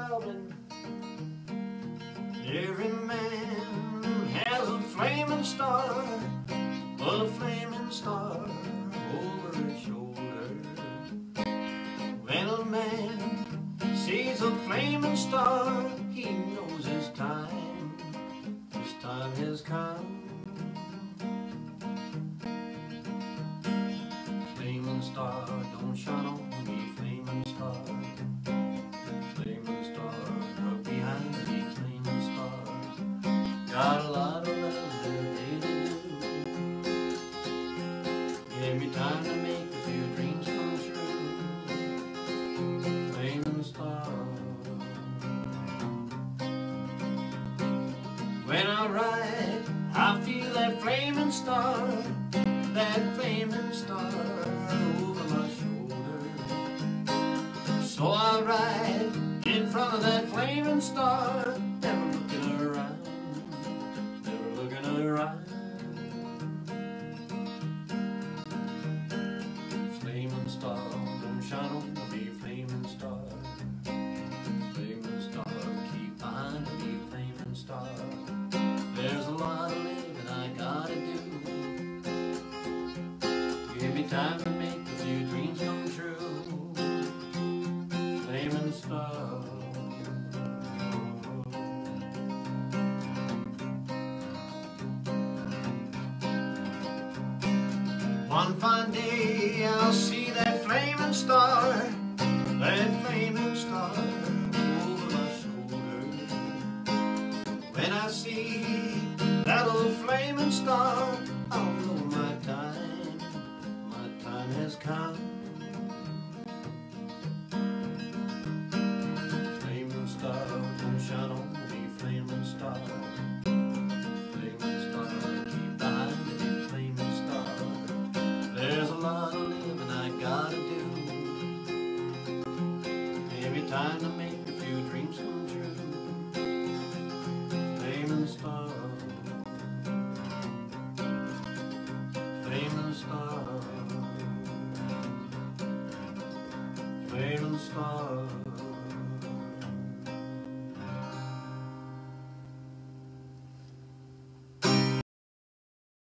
loving. Every man has a flaming star, a flaming star over his shoulder. When a man sees a flaming star, he knows his time has come. Flaming star, don't shine on me, flaming star. Flaming star, look behind me, flaming stars. Got a lot of love today to do. Give me time to make a few dreams come true. Flaming star. When I ride, I feel that flaming star, that flaming star over my shoulder. So I ride in front of that flaming star, never looking around, never looking around. Flaming star, don't shine on me, flaming star. Flaming star, keep behind me, flaming star. There's a lot of living I gotta do. Give me time to make a few dreams come true. Flaming star. One fine day I'll see that flaming star, that flaming star over my shoulder. When I see that old flaming star, I'll know my time has come. Flaming star, don't shine on me, flaming star. Flaming star, keep behind me, flaming star. There's a lot of living I gotta do. Every time to make a few dreams come true. Flaming star. Flaming star. Flaming star.